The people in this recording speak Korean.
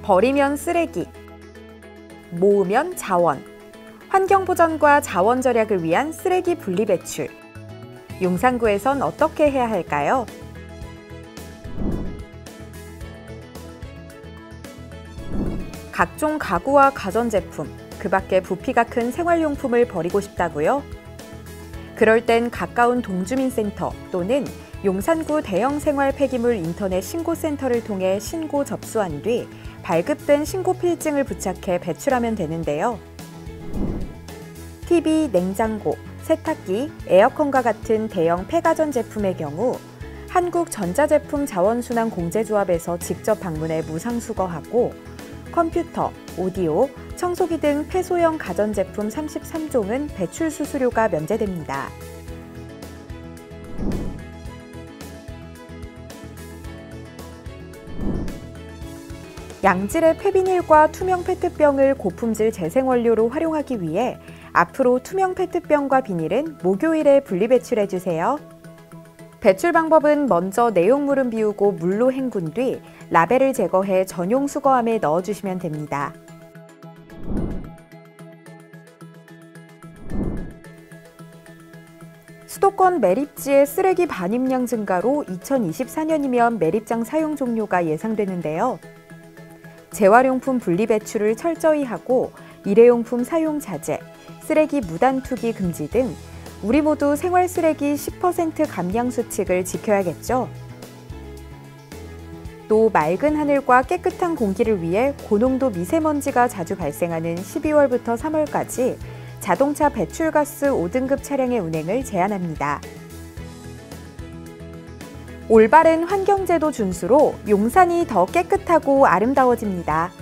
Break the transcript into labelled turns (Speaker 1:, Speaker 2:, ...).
Speaker 1: 버리면 쓰레기, 모으면 자원, 환경보전과 자원 절약을 위한 쓰레기 분리배출. 용산구에선 어떻게 해야 할까요? 각종 가구와 가전제품, 그 밖에 부피가 큰 생활용품을 버리고 싶다고요? 그럴 땐 가까운 동주민센터 또는 용산구 대형 생활 폐기물 인터넷 신고센터를 통해 신고 접수한 뒤 발급된 신고 필증을 부착해 배출하면 되는데요. TV, 냉장고, 세탁기, 에어컨과 같은 대형 폐가전 제품의 경우 한국전자제품 자원순환 공제조합에서 직접 방문해 무상수거하고 컴퓨터, 오디오, 청소기 등 폐소형 가전제품 33종은 배출 수수료가 면제됩니다. 양질의 폐비닐과 투명 페트병을 고품질 재생원료로 활용하기 위해 앞으로 투명 페트병과 비닐은 목요일에 분리배출해주세요. 배출 방법은 먼저 내용물은 비우고 물로 헹군 뒤 라벨을 제거해 전용 수거함에 넣어주시면 됩니다. 수도권 매립지의 쓰레기 반입량 증가로 2024년이면 매립장 사용 종료가 예상되는데요. 재활용품 분리배출을 철저히 하고 일회용품 사용 자제, 쓰레기 무단 투기 금지 등 우리 모두 생활 쓰레기 10% 감량 수칙을 지켜야겠죠. 또 맑은 하늘과 깨끗한 공기를 위해 고농도 미세먼지가 자주 발생하는 12월부터 3월까지 자동차 배출가스 5등급 차량의 운행을 제한합니다. 올바른 환경제도 준수로 용산이 더 깨끗하고 아름다워집니다.